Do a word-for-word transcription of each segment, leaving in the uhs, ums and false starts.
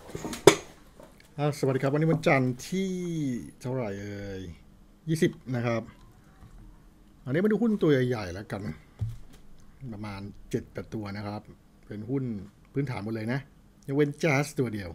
สวัสดีครับวันนี้วันจันทร์ที่เท่าไหร่เอ่ยยี่สิบนะครับอันนี้มาดูหุ้นตัวใหญ่ๆแล้วกันประมาณเจ็ดแปดตัวนะครับเป็นหุ้นพื้นฐานหมดเลยนะยกเว้นแจ๊สตัวเดียว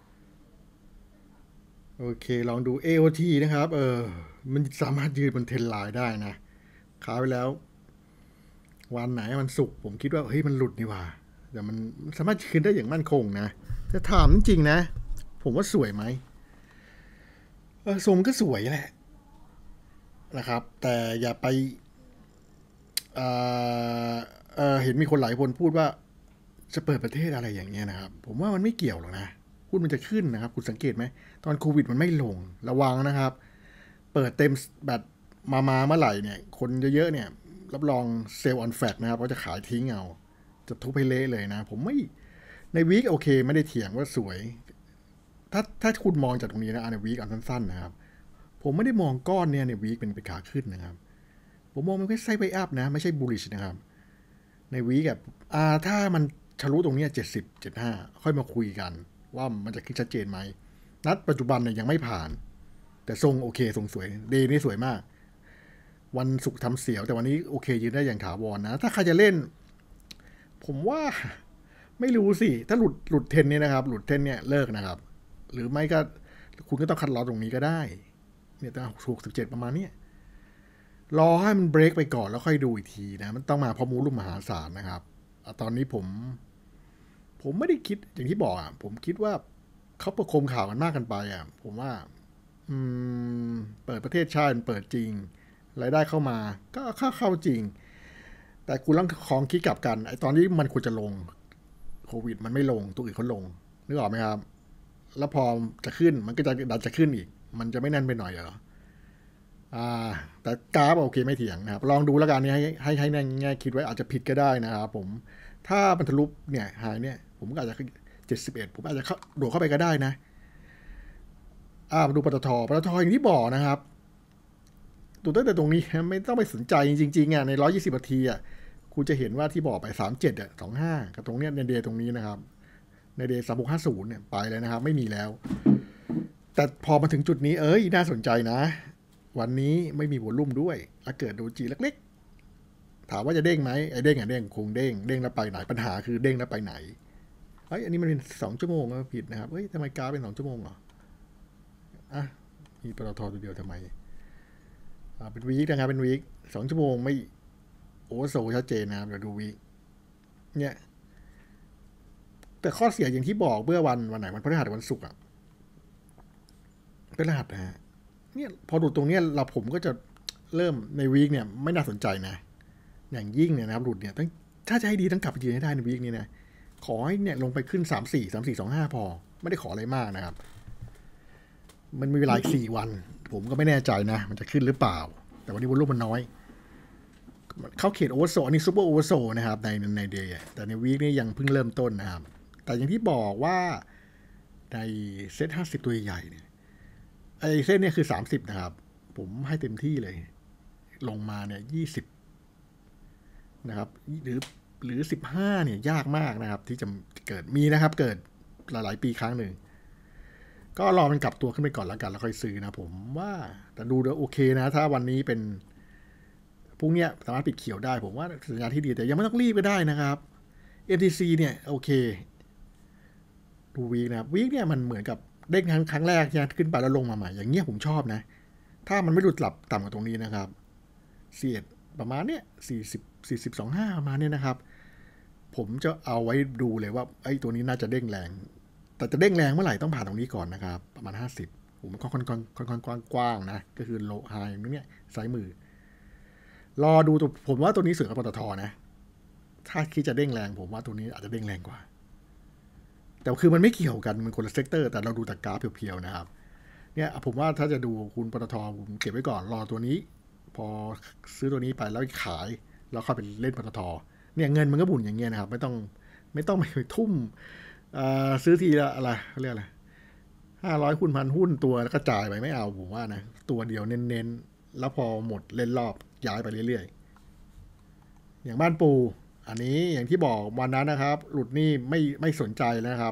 โอเคลองดู เอ โอ ที นะครับเออมันสามารถยืนบนเทรนไลน์ได้นะขายไปแล้ววันไหนมันสุกผมคิดว่าเฮ้ยมันหลุดนี่ว่าแต่มันสามารถยืนได้อย่างมั่นคงนะแต่ถามจริงๆนะผมว่าสวยไหมเออทรงก็สวยแหละนะครับแต่อย่าไป เอ่อเอ่อเห็นมีคนหลายคนพูดว่าจะเปิดประเทศอะไรอย่างเงี้ยนะครับผมว่ามันไม่เกี่ยวหรอกนะหุ้นมันจะขึ้นนะครับคุณสังเกตไหมตอนโควิดมันไม่ลงระวังนะครับเปิดเต็มแบบมามาเมื่อไหร่เนี่ยคนเยอะๆเนี่ยรับรองเซลล์ออนแฟกนะครับเขาจะขายทิ้งเอาจะทุบให้เละเลยนะผมไม่ในวีคโอเคไม่ได้เถียงว่าสวยถ้าถ้าคุณมองจากตรงนี้นะในวีคอันสั้นๆนะครับผมไม่ได้มองก้อนเนี่ยในวีคเป็นเป็นขาขึ้นนะครับผมมองมันแค่ไซด์ไวอัพนะไม่ใช่บูลลิชนะครับ ในวีกับอ่าถ้ามันทะลุตรงนี้เจ็ดสิบเจ็ดห้าค่อยมาคุยกันว่ามันจะขึ้นชัดเจนไหมนัดปัจจุบันเนี่ยยังไม่ผ่านแต่ทรงโอเคทรงสวยเดย์นี่สวยมากวันศุกร์ทำเสียวแต่วันนี้โอเคยืนได้อย่างถาวรนะถ้าใครจะเล่นผมว่าไม่รู้สิถ้าหลุดหลุดเทนเนี่ยนะครับหลุดเทนเนี่ยเลิกนะครับหรือไม่ก็คุณก็ต้องคัดลอสตรงนี้ก็ได้เนี่ยตั้งหกสิบเจ็ดประมาณนี้รอให้มันเบรกไปก่อนแล้วค่อยดูอีกทีนะมันต้องมาเพราะมูลลุ่มมหาศาลนะครับตอนนี้ผม ผมไม่ได้คิดอย่างที่บอกอ่ะผมคิดว่าเขาประโคมข่าวกันมากกันไปอ่ะผมว่าอืมเปิดประเทศชาติเปิดจริงรายได้เข้ามาก็เข้าเข้าจริงแต่คุณต้องคองคิดกลับกันไอ้ตอนที่มันควรจะลงโควิดมันไม่ลงตัวอื่นเขาลงนึกออกไหมครับแล้วพอจะขึ้นมันก็จะดันจะขึ้นอีกมันจะไม่แน่นไปหน่อยเหรออ่าแต่กราฟโอเคไม่เถียงนะครับลองดูแล้วกันนี่ให้ให้ให้แง่คิดไว้อาจจะผิดก็ได้นะครับผมถ้ามันทะลุเนี่ยหายเนี่ยผมก็อาจจะเจ็ดสิบเอ็ดผมอาจจะโดดเข้าไปก็ได้นะอ่ามาดูปตทปตทอย่างที่บอกนะครับดูตั้งแต่ตรงนี้ไม่ต้องไปสนใจจริงๆอ่ะในร้อยยี่สิบนาทีอ่ะคุณจะเห็นว่าที่บอกไปสามเจ็ดอ่ะสองห้ากับตรงเนี้ยในเดย์ตรงนี้นะครับในเดย์สามหกห้าศูนย์เนี่ยไปเลยนะครับไม่มีแล้วแต่พอมาถึงจุดนี้เอ้ยน่าสนใจนะวันนี้ไม่มีวอลลุ่มด้วยแล้วเกิดดูจีเล็กๆถามว่าจะเด้งไหมไอ้เด้งอ่ะเด้งคงเด้งเด้งแล้วไปไหนปัญหาคือเด้งแล้วไปไหนเฮ้ยอันนี้มันเป็นสองชั่วโมงก็ผิดนะครับเฮ้ยทำไมกราฟเป็นสองชั่วโมงเหรออ่ะมีปตทตัวเดียวทำไมอ่าเป็นวีคนะครับเป็นวีคสองชั่วโมงไม่โอเวอร์โซชัดเจนนะครับเดี๋ยวดูวีคเนี่ยแต่ข้อเสียอย่างที่บอกเมื่อวันวันไหนวันพฤหัสวันศุกร์อ่ะเป็นรหัสนะฮะเนี่ยพอดูตรงเนี้ยเราผมก็จะเริ่มในวีคเนี่ยไม่น่าสนใจนะอย่างยิ่งเนี่ยนะครับหลุดเนี่ยต้องถ้าจะให้ดีต้องกลับไปยืนให้ได้ในวีคนี้นะขอให้เนี่ยลงไปขึ้นสามสี่สามสี่สองห้าพอไม่ได้ขออะไรมากนะครับ มันมีเวลาอีกสี่วันผมก็ไม่แน่ใจนะมันจะขึ้นหรือเปล่าแต่วันนี้วอลลุ่มมันน้อยเข้าเขตโอเวอร์โซอันนี้ซูเปอร์โอเวอร์โซนะครับในในเดย์แต่ในวีคนี้ยังเพิ่งเริ่มต้นนะครับแต่อย่างที่บอกว่าในเซ็ตห้าสิบตัวใหญ่เนี่ยไอ้เส้นเนี่ยคือสามสิบนะครับผมให้เต็มที่เลยลงมาเนี่ยยี่สิบนะครับหรือหรือสิบห้าเนี่ยยากมากนะครับที่จะเกิดมีนะครับเกิดหลายๆปีครั้งหนึ่ง ก็รอมันกลับตัวขึ้นไปก่อนแล้วกันแล้วค่อยซื้อนะผมว่าแต่ดูโอเคนะถ้าวันนี้เป็นพรุ่งนี้สามารถปิดเขียวได้ผมว่าสัญญาณที่ดีแต่ยังไม่ต้องรีบไปได้นะครับ เอ็ม ที ซี เนี่ยโอเคดูวีคนะครับวีคเนี่ยมันเหมือนกับเด้งครั้งครั้งแรกเนี่ยขึ้นไปแล้วลงมาใหม่อย่างเงี้ยผมชอบนะถ้ามันไม่หลุดหลับต่ำกว่าตรงนี้นะครับเสียดประมาณเนี้ยสี่สิบสี่สิบสองห้าประมาณเนี้ยนะครับผมจะเอาไว้ดูเลยว่าไอ้ตัวนี้น่าจะเด้งแรง แต่จะเด้งแรงเมื่อไหร่ต้องผ่านตรงนี้ก่อนนะครับประมาณห้าสิบผมก็ค่อนข้างค่อนข้างกว้างๆนะก็คือโลไฮตรงนี้ซ้ายมือรอดูตัวผมว่าตัวนี้เสือกับปตทนะถ้าคิดจะเด้งแรงผมว่าตัวนี้อาจจะเด้งแรงกว่าแต่คือมันไม่เกี่ยวกันมันคนละเซกเตอร์แต่เราดูแต่กราฟเพียวๆนะครับเนี่ยผมว่าถ้าจะดูคุณปตทผมเก็บไว้ก่อนรอตัวนี้พอซื้อตัวนี้ไปแล้วขายแล้วเข้าไปเล่นปตทเนี่ยเงินมันก็บุญอย่างเงี้ยนะครับไม่ต้องไม่ต้องไปทุ่มซื้อทีละอะไรเขาเรียกอะไรห้าร้อยหุ้นพันหุ้นตัวแล้วก็จ่ายไปไม่เอาผมว่านะตัวเดียวเน้นๆแล้วพอหมดเล่นรอบย้ายไปเรื่อยๆอย่างบ้านปูอันนี้อย่างที่บอกวันนั้นนะครับหลุดนี่ไม่ไม่สนใจนะครับ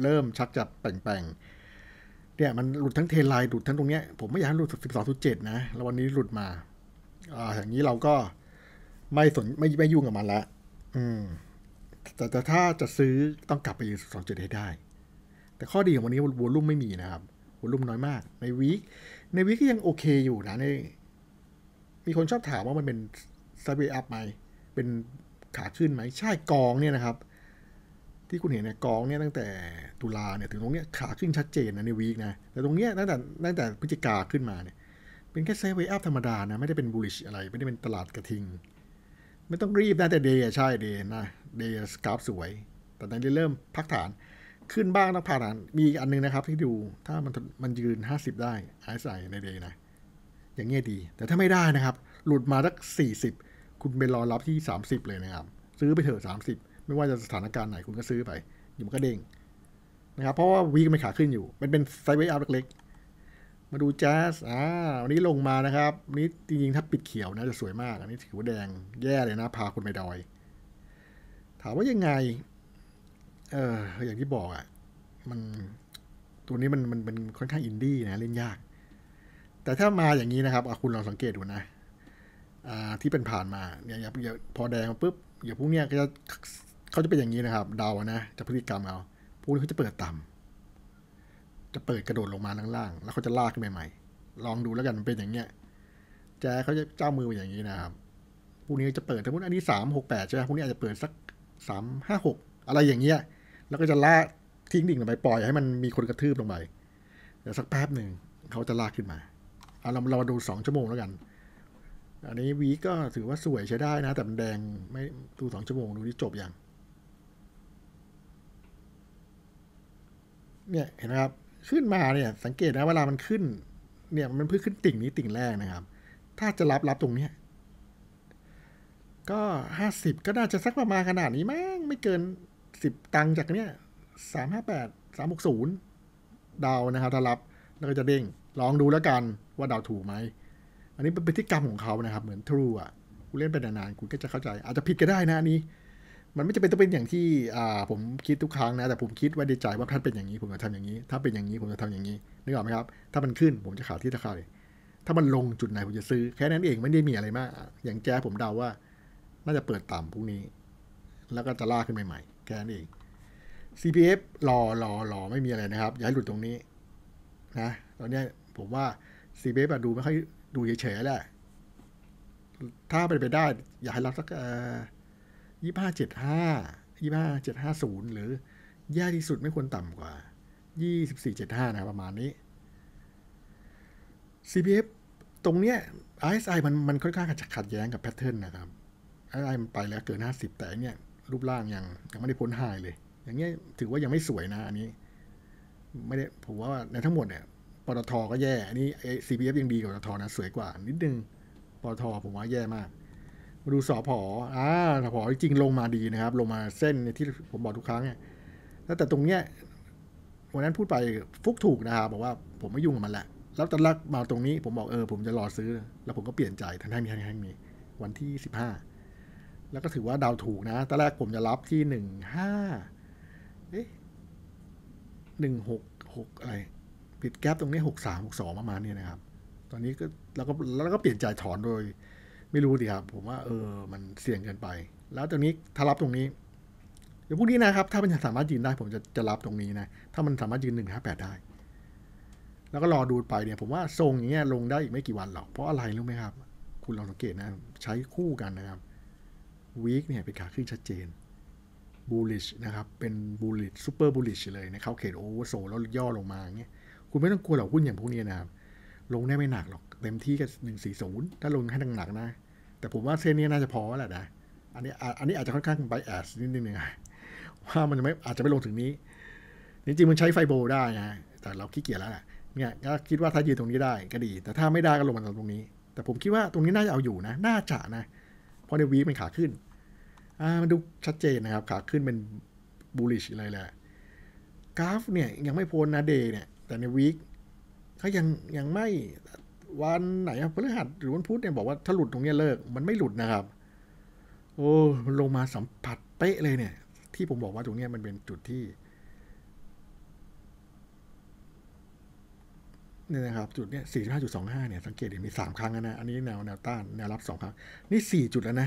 เริ่มชักจะแป่งๆเนี่ยมันหลุดทั้งเทรนไลน์หลุดทั้งตรงเนี้ยผมไม่อยากให้หลุดสิบสองจุดเจ็ดนะแล้ววันนี้หลุดมาอ่าอย่างนี้เราก็ไม่สนไม่ไม่ยุ่งกับมันละอืมแต่แต่ถ้าจะซื้อต้องกลับไปอยู่สิบสองจุดให้ได้แต่ข้อดีของวันนี้วอลลุ่มไม่มีนะครับวอลลุ่มน้อยมากในวีคในวีคก็ยังโอเคอยู่นะในมีคนชอบถามว่ามันเป็นไซด์เวย์อัพไหมเป็นขาขึ้นไหมใช่กองเนี่ยนะครับที่คุณเห็นเนี่ยกองเนี่ยตั้งแต่ตุลาเนี่ยถึงตรงเนี้ยขาขึ้นชัดเจนนะในวีคนะแต่ตรงเนี้ยตั้งแต่ตั้งแต่พฤศจิกาขึ้นมาเนี่ยเป็นแค่ไซด์เวย์อัพธรรมดานะไม่ได้เป็นบูลลิชอะไรไม่ได้เป็นตลาดกระทิงไม่ต้องรีบนะแต่เดย์ใช่เดย์นะเดย์สกราฟสวยแต่ตอนนี้เริ่มพักฐานขึ้นบ้างต้องผ่านฐานมีอีกอันนึงนะครับที่ดูถ้ามันมันยืนห้าสิบได้ไอ้ใส่ในเดย์นะอย่างเงี้ยดีแต่ถ้าไม่ได้นะครับหลุดมาสักสี่สิบคุณไปรอรับที่สามสิบเลยนะครับซื้อไปเถอะสามสิบไม่ว่าจะสถานการณ์ไหนคุณก็ซื้อไปอยู่มันก็เด้งนะครับเพราะว่าวีก็ไม่ขาขึ้นอยู่มันเป็นไซด์เวย์อัพเล็กๆมาดูแจ๊สอ่าวันนี้ลงมานะครับนี้จริงๆถ้าปิดเขียวนะจะสวยมากอันนี้ถือว่าแดงแย่เลยนะพาคนไปดอยถามว่ายังไงเอออย่างที่บอกอ่ะมันตัวนี้มันมันเป็นค่อนข้างอินดี้นะเล่นยากแต่ถ้ามาอย่างนี้นะครับคุณลองสังเกตดูนะที่เป็นผ่านมาเนี่ยอย่าพอแดงปุ๊บอย่าพวกเนี้ยก็จะเขาจะเป็นอย่างนี้นะครับเดานะจะพฤติกรรมเขาพวกนี้เขาจะเปิดต่ำจะเปิดกระโดดลงมาล่างๆแล้วเขาจะลากขึ้นใหม่ๆลองดูแล้วกันมันเป็นอย่างเงี้ยแจ๊เขาจะเจ้ามือเป็นอย่างนี้นะครับพวกนี้จะเปิดสมมติอันนี้สามหกแปดใช่ไหมพวกนี้อาจจะเปิดสักสามห้าหกอะไรอย่างเงี้ยแล้วก็จะลากทิ้งดิ่งลงไปปล่อยให้มันมีคนกระทืบลงไปเดี๋ยวสักแป๊บหนึ่งเขาจะลากขึ้นมาเอาเราเราดูสองชั่วโมงแล้วกันอันนี้วีก็ถือว่าสวยใช้ได้นะแต่มันแดงไม่ดูสองชั่วโมงดูที่จบอย่างเนี่ยเห็นไหมครับขึ้นมาเนี่ยสังเกตนะเวลามันขึ้นเนี่ยมันเพิ่งขึ้นติ่งนี้ติ่งแรกนะครับถ้าจะรับรับตรงเนี้ยก็ห้าสิบก็น่าจะสักประมาณขนาดนี้มั้งไม่เกินสิบตังค์จากเนี้ยสามห้าแปดสามหกศูนย์ดาวนะครับถ้ารับแล้วก็จะเด้งลองดูแล้วกันว่าดาวถูกไหมอันนี้เป็นพฤติกรรมของเขานะครับเหมือนทรูอ่ะคุณเล่นไปนานๆคุณก็จะเข้าใจอาจจะผิดก็ได้นะอันนี้มันไม่จำเป็นต้องเป็นอย่างที่อ่าผมคิดทุกครั้งนะแต่ผมคิดไว้ในใจว่าถ้าเป็นอย่างนี้ผมจะทำอย่างนี้ถ้าเป็นอย่างนี้ผมจะทำอย่างนี้นึกออกไหมครับถ้ามันขึ้นผมจะขายที่ราคาเลยถ้ามันลงจุดไหนผมจะซื้อแค่นั้นเองไม่ได้มีอะไรมากอย่างแจ๊ผมเดาว่าน่าจะเปิดต่ำพรุ่งนี้แล้วก็จะลากขึ้นใหม่ๆแค่นั้นเอง ซี พี เอฟ รอรอรอไม่มีอะไรนะครับอย่าให้หลุดตรงนี้นะตอนนี้ผมว่า ซี พี เอฟ ดูไม่ค่อยดูเฉยๆแหละถ้าไปไปได้อยากให้รับสักยี่ห้าเจ็ดห้ายี่ห้าเจ็ดห้าศูนย์หรือแย่ที่สุดไม่ควรต่ำกว่ายี่สิบสี่เจ็ดห้านะประมาณนี้ ซี พี เอฟ ตรงเนี้ย อาร์ เอส ไอ มันมันค่อนข้างจะขัดแย้งกับแพทเทิร์นนะครับ อาร์ เอส ไอ มันไปแล้วเกินห้าสิบแต่เนี่ยรูปร่างยังยังไม่ได้พ้นไฮเลยอย่างเงี้ยถือว่ายังไม่สวยนะอันนี้ไม่ได้ผมว่าในทั้งหมดเนี่ยปตทก็แย่อันนี้ ซี พี เอฟ ยังดีกว่าปตทนะสวยกว่านิดนึงปตทผมว่าแย่มากมาดูสผอ่าสผจริงลงมาดีนะครับลงมาเส้นที่ผมบอกทุกครั้งเนี่ยแต่ตรงเนี้ยวันนั้นพูดไปฟุกถูกนะครับบอกว่าผมไม่ยุ่งกับมันแหละแล้วตอนแรกมาตรงนี้ผมบอกเออผมจะรอซื้อแล้วผมก็เปลี่ยนใจทั้งทั้งนี้ทั้งนี้วันที่สิบห้าแล้วก็ถือว่าดาวถูกนะตอนแรกผมจะรับที่หนึ่งห้าเอ๊ะหนึ่งหกหกอะไรปิดแก๊ปตรงนี้หกสามหกสองประมาณนี้นะครับตอนนี้ก็แล้วก็แล้วก็เปลี่ยนใจถอนโดยไม่รู้ดิครับผมว่าเออมันเสี่ยงเกินไปแล้วตรงนี้ถ้ารับตรงนี้เดี๋ยวพวกนี้นะครับถ้ามันสามารถยืนได้ผมจะจะรับตรงนี้นะถ้ามันสามารถยืนหนึ่งห้าแปดได้แล้วก็รอดูไปเนี่ยผมว่าทรงอย่างเงี้ยลงได้อีกไม่กี่วันหรอกเพราะอะไรรู้ไหมครับคุณลองสังเกตนะใช้คู่กันนะครับวีคเนี่ยเป็นขาขึ้นชัดเจนบูลลิชนะครับเป็นบูลลิชซูเปอร์บูลลิชเลยนะเขาเขตโอเวอร์โซแล้วย่อลงมาอย่างเงี้ยคุณไม่ต้องกลัวหรอกหุ้นอย่างพวกนี้นะครับลงได้ไม่หนักหรอกเต็มที่ก็หนึ่งสี่ศูนย์ถ้าลงให้หนักๆนะแต่ผมว่าเส้นนี้น่าจะพอแหละนะอันนี้อันนี้อาจจะค่อนข้างไบแอสนิดนึงนะว่ามันไม่อาจจะไม่ลงถึงนี้จริงๆมันใช้ไฟโบได้นะแต่เราขี้เกียจแล้วแหละเนี่ยก็คิดว่าถ้ายืนตรงนี้ได้ก็ดีแต่ถ้าไม่ได้ก็ลงมาตรงนี้แต่ผมคิดว่าตรงนี้น่าจะเอาอยู่นะน่าจะนะเพราะในวีคมันขาขึ้นอ่ามันดูชัดเจนนะครับขาขึ้นเป็นบูลลิชเลยแหละกราฟเนี่ยยังไม่พ้นนะเดย์เนี่ยแต่ในวีคเขายังยังไม่วันไหนพฤหัสหรือวันพุธเนี่ยบอกว่าถ้าหลุดตรงนี้เลิกมันไม่หลุดนะครับโอ้มันลงมาสัมผัสเป๊ะเลยเนี่ยที่ผมบอกว่าตรงนี้มันเป็นจุดที่เนี่ยนะครับจุดเนี้ย สี่สิบห้าจุดสองห้า เนี่ยสังเกตเห็นมีสามครั้งแล้วนะอันนี้แนวแนวต้านแนวรับสองครั้งนี่สี่จุดแล้วนะ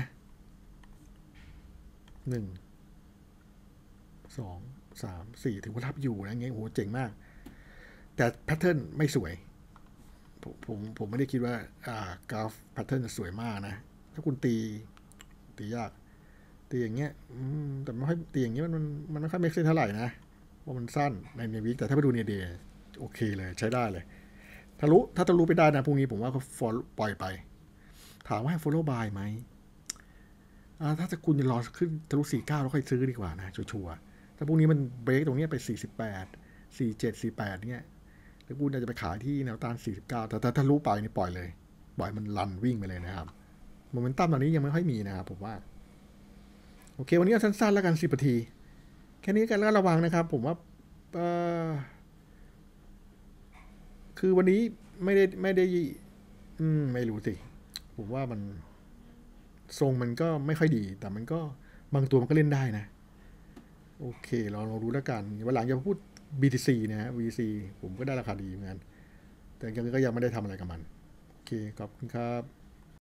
หนึ่ง สอง สาม สี่ ถือว่ารับอยู่นะเงี้ยโหเจ๋งมากแต่แพทเทิร์นไม่สวยผมผมผมไม่ได้คิดว่าอ่ากราฟแพทเทิร์นจะสวยมากนะถ้าคุณตีตียากตีอย่างเงี้ยแต่ไม่ค่อยตีอย่างเงี้ยมันมันไม่ค่อยเมคเซนเท่าไหร่นะว่ามันสั้นในในวิกแต่ถ้าไปดูในเดย์โอเคเลยใช้ได้เลยทะลุถ้าทะลุไปได้นะพรุ่งนี้ผมว่าเขาปล่อยไปถามว่าให้ follow buy ไหมถ้าจะคุณจะรอขึ้นทะลุสี่สิบเก้าแล้วค่อยซื้อดีกว่านะชัวร์ถ้าพรุ่งนี้มันเบรกตรงนี้ไปสี่สิบแปด สี่สิบเจ็ด สี่สิบแปดเนี่ยแล้วคุณจะไปขายที่แนวต้านสี่สิบเก้าแต่ถ้าทะลุไปนี่ปล่อยเลยปล่อยมันรันวิ่งไปเลยนะครับโมเมนตัมตอนนี้ยังไม่ค่อยมีนะครับผมว่าโอเควันนี้สั้นๆแล้วกันสิบนาทีแค่นี้กันแล้วระวังนะครับผมว่าคือวันนี้ไม่ได้ไม่ได้อืมไม่รู้สิผมว่ามันทรงมันก็ไม่ค่อยดีแต่มันก็บางตัวมันก็เล่นได้นะโอเคเราเรารู้แล้วกันวันหลังอย่าพูด บี ที ซี นะฮะ วี ซี ผมก็ได้ราคาดีเหมือนกันแต่ยังก็ยังไม่ได้ทำอะไรกับมันโอเคขอบคุณครับ